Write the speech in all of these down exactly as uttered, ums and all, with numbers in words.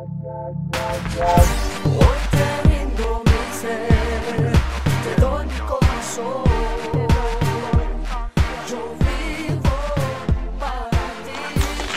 Hoy te rindo mi ser, te doy mi corazón. Yo vivo para ti.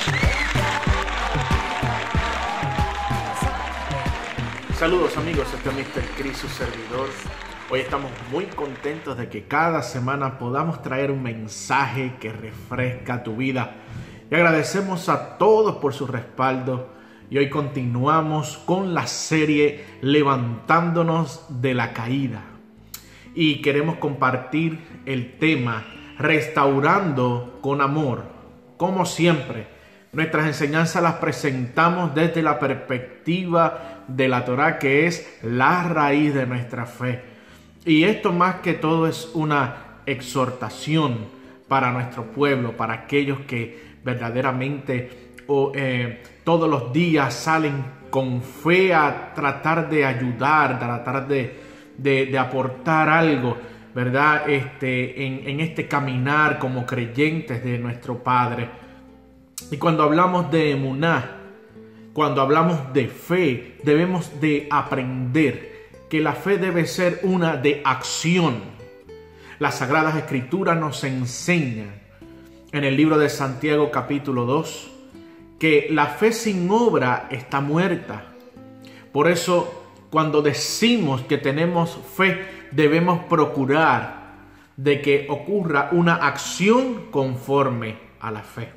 Saludos amigos, este es míster Chris, su servidor. Hoy estamos muy contentos de que cada semana podamos traer un mensaje que refresca tu vida. Y agradecemos a todos por su respaldo. Y hoy continuamos con la serie Levantándonos de la Caída. Y queremos compartir el tema Restaurando con Amor. Como siempre, nuestras enseñanzas las presentamos desde la perspectiva de la Torá, que es la raíz de nuestra fe. Y esto más que todo es una exhortación para nuestro pueblo, para aquellos que verdaderamente o, eh, todos los días salen con fe a tratar de ayudar, a tratar de, de, de aportar algo, ¿verdad? Este, en, en este caminar como creyentes de nuestro Padre. Y cuando hablamos de emuná, cuando hablamos de fe, debemos de aprender que la fe debe ser una de acción. Las Sagradas Escrituras nos enseñan en el libro de Santiago capítulo dos que la fe sin obra está muerta. Por eso, cuando decimos que tenemos fe, debemos procurar de que ocurra una acción conforme a la fe.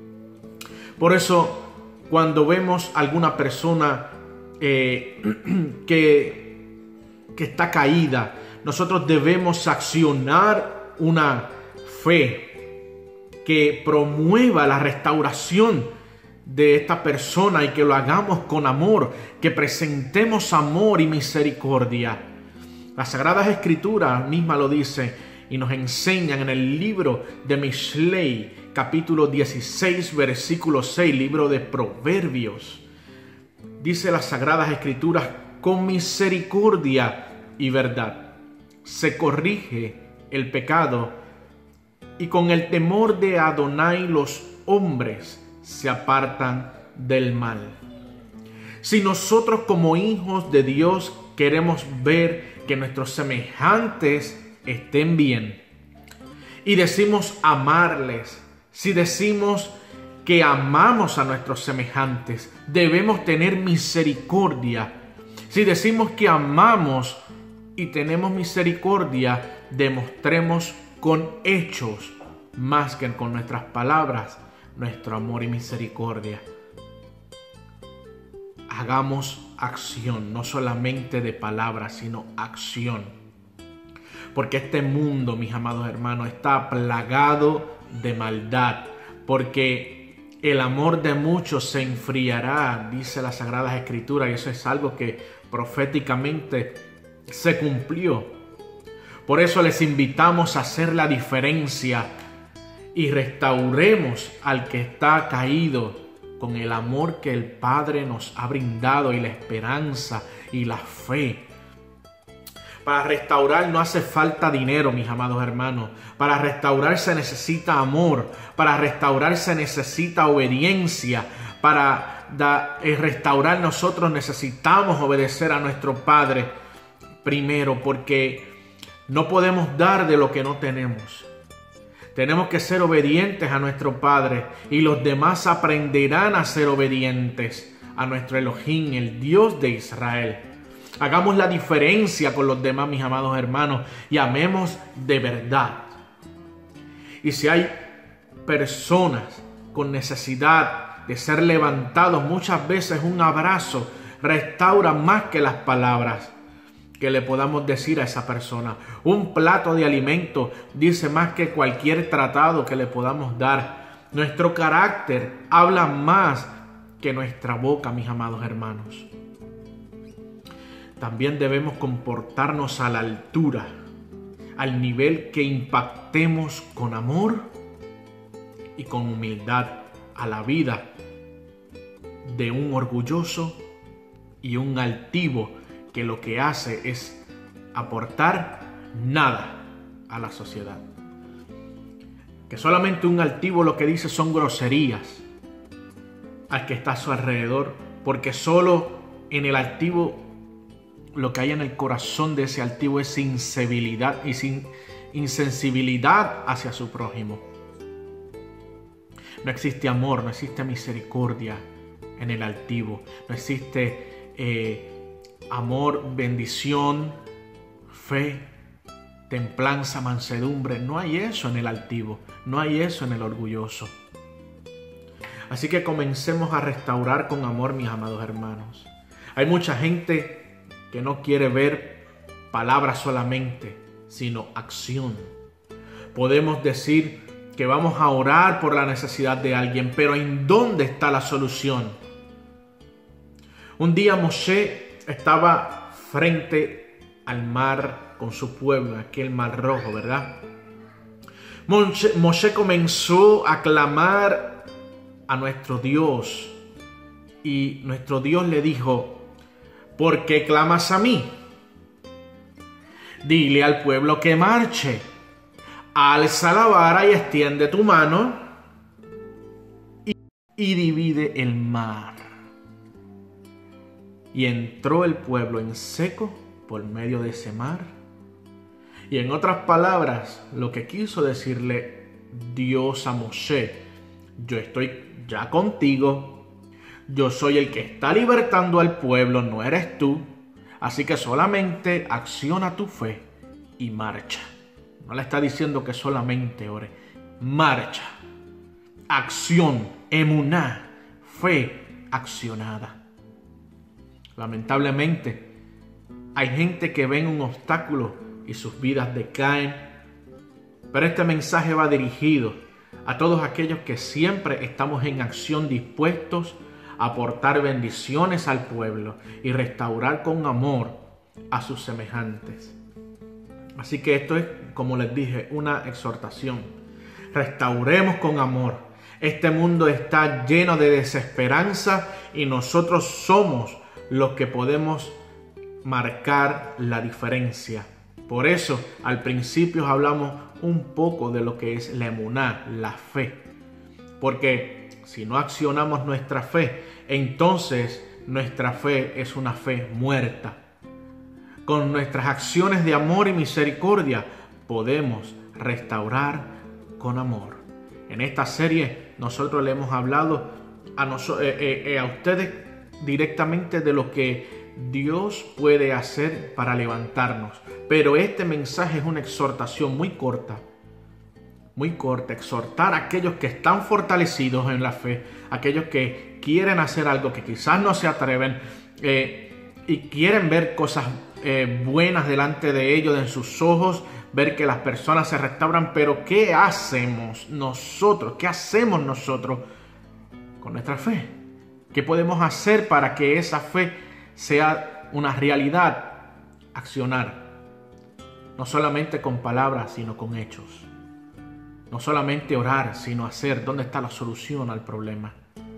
Por eso, cuando vemos alguna persona eh, que, que está caída, nosotros debemos accionar una fe que promueva la restauración de esta persona y que lo hagamos con amor, que presentemos amor y misericordia. Las Sagradas Escrituras mismas lo dicen y nos enseñan en el libro de Mishlei, capítulo dieciséis, versículo seis, libro de Proverbios. Dice las Sagradas Escrituras: con misericordia y verdad se corrige el pecado, y con el temor de Adonai los hombres se apartan del mal. Si nosotros como hijos de Dios queremos ver que nuestros semejantes estén bien, y decimos amarles, si decimos que amamos a nuestros semejantes, debemos tener misericordia. Si decimos que amamos y tenemos misericordia, demostremos con hechos, más que con nuestras palabras, nuestro amor y misericordia. Hagamos acción, no solamente de palabras, sino acción. Porque este mundo, mis amados hermanos, está plagado de maldad. Porque el amor de muchos se enfriará, dice las Sagradas Escrituras, y eso es algo que proféticamente se cumplió. Por eso les invitamos a hacer la diferencia y restauremos al que está caído con el amor que el Padre nos ha brindado y la esperanza y la fe. Para restaurar no hace falta dinero, mis amados hermanos. Para restaurar se necesita amor. Para restaurar se necesita obediencia. Para da, eh, restaurar nosotros necesitamos obedecer a nuestro Padre primero, porque no podemos dar de lo que no tenemos. Tenemos que ser obedientes a nuestro Padre, y los demás aprenderán a ser obedientes a nuestro Elohim, el Dios de Israel. Hagamos la diferencia con los demás, mis amados hermanos, y amemos de verdad. Y si hay personas con necesidad de ser levantados, muchas veces un abrazo restaura más que las palabras que le podamos decir a esa persona. Un plato de alimento dice más que cualquier tratado que le podamos dar. Nuestro carácter habla más que nuestra boca, mis amados hermanos. También debemos comportarnos a la altura, al nivel que impactemos con amor y con humildad a la vida de un orgulloso y un altivo que lo que hace es aportar nada a la sociedad. Que solamente un altivo lo que dice son groserías al que está a su alrededor, porque solo en el altivo, lo que hay en el corazón de ese altivo es insensibilidad y sin insensibilidad hacia su prójimo. No existe amor, no existe misericordia en el altivo, no existe eh, amor, bendición, fe, templanza, mansedumbre. No hay eso en el altivo, no hay eso en el orgulloso. Así que comencemos a restaurar con amor, mis amados hermanos. Hay mucha gente que no quiere ver palabras solamente, sino acción. Podemos decir que vamos a orar por la necesidad de alguien, pero ¿en dónde está la solución? Un día Moshe estaba frente al mar con su pueblo, aquel mar rojo, ¿verdad? Moshe, Moshe comenzó a clamar a nuestro Dios y nuestro Dios le dijo: ¿por qué clamas a mí? Dile al pueblo que marche, alza la vara y extiende tu mano y, y divide el mar. Y entró el pueblo en seco por medio de ese mar. Y en otras palabras, lo que quiso decirle Dios a Moshe: yo estoy ya contigo, yo soy el que está libertando al pueblo, no eres tú, así que solamente acciona tu fe y marcha. No le está diciendo que solamente ore, marcha, acción, emuná, fe accionada. Lamentablemente, hay gente que ven un obstáculo y sus vidas decaen, pero este mensaje va dirigido a todos aquellos que siempre estamos en acción, dispuestos a aportar bendiciones al pueblo y restaurar con amor a sus semejantes. Así que esto es, como les dije, una exhortación. Restauremos con amor. Este mundo está lleno de desesperanza y nosotros somos los que podemos marcar la diferencia. Por eso, al principio hablamos un poco de lo que es la emuná, la fe. Porque si no accionamos nuestra fe, entonces nuestra fe es una fe muerta. Con nuestras acciones de amor y misericordia podemos restaurar con amor. En esta serie nosotros le hemos hablado a, noso- eh, eh, eh, a ustedes directamente de lo que Dios puede hacer para levantarnos. Pero este mensaje es una exhortación muy corta, muy corta, exhortar a aquellos que están fortalecidos en la fe, aquellos que quieren hacer algo que quizás no se atreven eh, y quieren ver cosas eh, buenas delante de ellos, en sus ojos, ver que las personas se restauran. Pero ¿qué hacemos nosotros? ¿Qué hacemos nosotros con nuestra fe? ¿Qué podemos hacer para que esa fe sea una realidad? Accionar, no solamente con palabras, sino con hechos. No solamente orar, sino hacer. ¿Dónde está la solución al problema?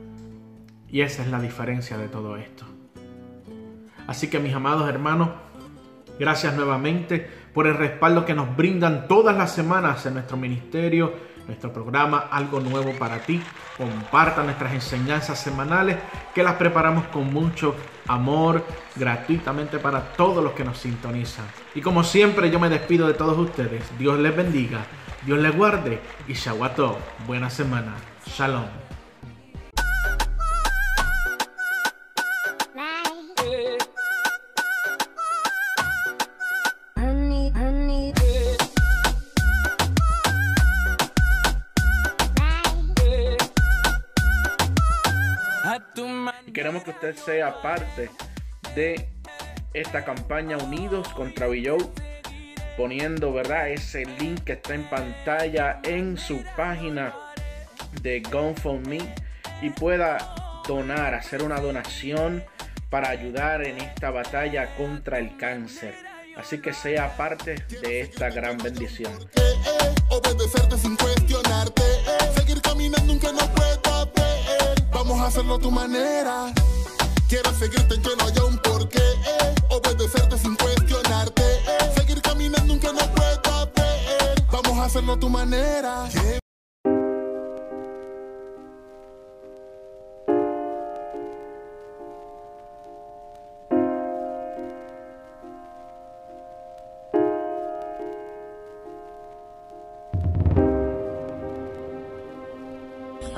Y esa es la diferencia de todo esto. Así que, mis amados hermanos, gracias nuevamente por el respaldo que nos brindan todas las semanas en nuestro ministerio, nuestro programa Algo Nuevo para Ti. Compartan nuestras enseñanzas semanales, que las preparamos con mucho amor, gratuitamente para todos los que nos sintonizan. Y como siempre, yo me despido de todos ustedes. Dios les bendiga, Dios les guarde y Shabbat Tov. Buena semana. Shalom. Y queremos que usted sea parte de esta campaña Unidos contra V I O, poniendo, ¿verdad?, ese link que está en pantalla en su página de GoFundMe y pueda donar, hacer una donación para ayudar en esta batalla contra el cáncer. Así que sea parte de esta gran bendición. Eh, eh, obedecerte sin cuestionarte, eh, seguir caminando aunque no pueda ver. Vamos a hacerlo a tu manera. Quiero seguirte aunque no haya un porqué, eh, obedecerte sin cuestionarte, eh, seguir caminando aunque no pueda ver. Vamos a hacerlo a tu manera. Yeah.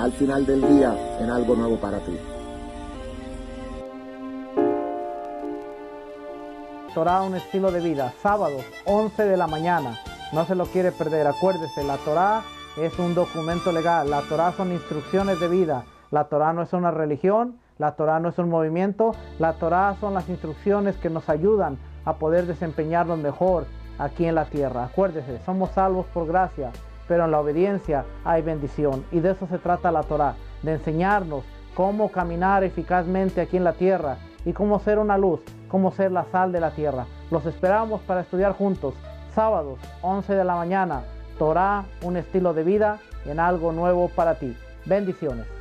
al final del día en algo nuevo para ti. Torah, un estilo de vida, sábado, once de la mañana. No se lo quiere perder. Acuérdese, la Torah es un documento legal. La Torah son instrucciones de vida. La Torah no es una religión. La Torah no es un movimiento. La Torah son las instrucciones que nos ayudan a poder desempeñarnos mejor aquí en la tierra. Acuérdese, somos salvos por gracia, pero en la obediencia hay bendición. Y de eso se trata la Torah, de enseñarnos cómo caminar eficazmente aquí en la tierra y cómo ser una luz, cómo ser la sal de la tierra. Los esperamos para estudiar juntos, sábados, once de la mañana, Torah, un estilo de vida en algo nuevo para ti. Bendiciones.